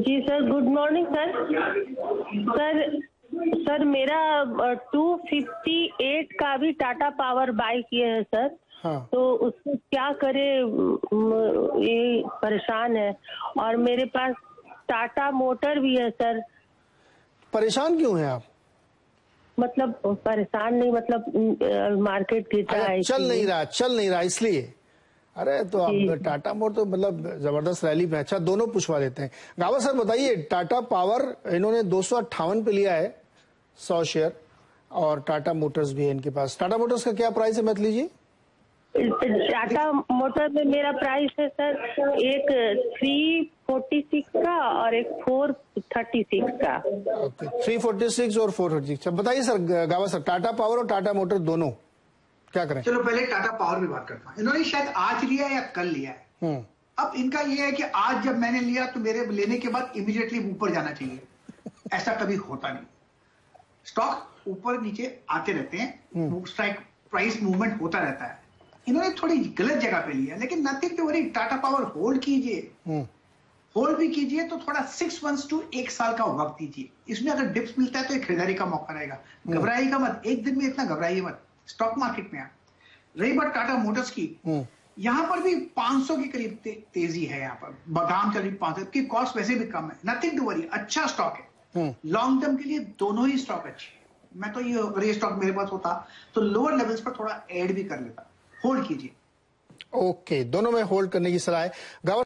जी sir, good morning sir. Sir मेरा 258 का भी टाटा पावर बाय किए हैं सर। हाँ। तो उसको क्या करे, ये परेशान है। और मेरे पास टाटा मोटर भी है सर। परेशान क्यों हैं आप? मतलब परेशान नहीं, मतलब मार्केट गिरता है, चल नहीं रहा इसलिए। अरे तो अब टाटा मोटर तो मतलब जबरदस्त रैली पे। अच्छा, दोनों पूछवा देते हैं। गावा सर बताइए, टाटा पावर इन्होंने 258 पे लिया है 100 शेयर, और टाटा मोटर्स भी है इनके पास। टाटा मोटर्स का क्या प्राइस है मत लीजिए। टाटा मोटर में मेरा प्राइस है सर, एक 346 का और एक 436 का। ओके, 346 और 436। बताइए सर, गावा सर, टाटा पावर और टाटा मोटर दोनों क्या करें? चलो पहले टाटा पावर भी बात करता हूं। इन्होंने शायद आज लिया या कल लिया है। अब इनका यह है कि आज जब मैंने लिया तो मेरे लेने के बाद इमीडिएटली ऊपर जाना चाहिए। ऐसा कभी होता नहीं। स्टॉक ऊपर नीचे आते रहते हैं, स्ट्राइक प्राइस मूवमेंट होता रहता है। इन्होंने थोड़ी गलत जगह पे लिया, लेकिन nothing to worry. Tata Power hold कीजिए, होल्ड भी कीजिए तो थोड़ा 6 मंथ्स टू 1 साल का वक्त दीजिए। इसमें अगर डिप्स मिलता है तो एक खरीदारी का मौका रहेगा। घबराइएगा मत, एक दिन में इतना घबराइए मत स्टॉक मार्केट में। रही बात टाटा मोटर्स की, यहां पर भी 500 के करीब तेजी है। यहां पर दाम चल रही 500 की, कॉस्ट वैसे भी कम है। नथिंग टू वरी, अच्छा स्टॉक है। लॉन्ग टर्म के लिए दोनों ही स्टॉक अच्छे। मैं तो ये स्टॉक मेरे पास होता तो लोअर लेवल्स पर थोड़ा ऐड भी कर लेता। होल्ड कीजिए। ओके, दोनों में होल्ड करने की सलाह है।